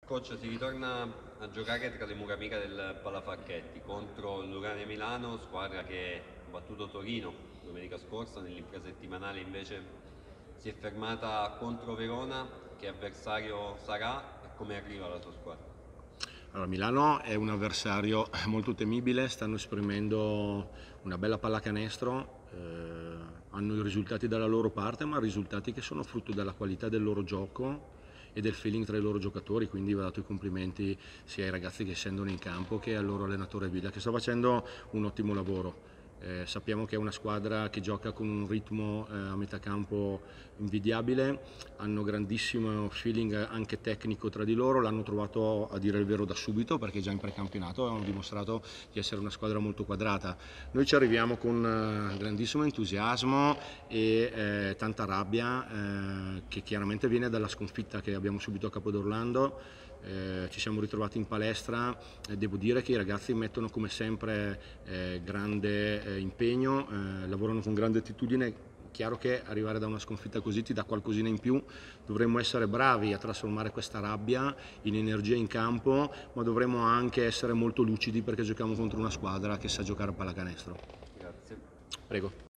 Coach, si ritorna a giocare tra le mura amiche del Palafacchetti contro l'Urania Milano, squadra che ha battuto Torino domenica scorsa. Nell'infrasettimanale invece si è fermata contro Verona. Che avversario sarà e come arriva la sua squadra? Allora, Milano è un avversario molto temibile, stanno esprimendo una bella pallacanestro, hanno i risultati dalla loro parte, ma risultati che sono frutto della qualità del loro gioco e del feeling tra i loro giocatori, quindi va dato i complimenti sia ai ragazzi che scendono in campo che al loro allenatore Villa, che sta facendo un ottimo lavoro. Sappiamo che è una squadra che gioca con un ritmo a metà campo invidiabile, hanno grandissimo feeling anche tecnico tra di loro, l'hanno trovato a dire il vero da subito perché già in precampionato hanno dimostrato di essere una squadra molto quadrata. Noi ci arriviamo con grandissimo entusiasmo e tanta rabbia che chiaramente viene dalla sconfitta che abbiamo subito a Capodorlando. Ci siamo ritrovati in palestra e devo dire che i ragazzi mettono come sempre grande impegno, lavorano con grande attitudine. Chiaro che arrivare da una sconfitta così ti dà qualcosina in più, dovremmo essere bravi a trasformare questa rabbia in energia in campo, ma dovremmo anche essere molto lucidi perché giochiamo contro una squadra che sa giocare a pallacanestro. Grazie. Prego.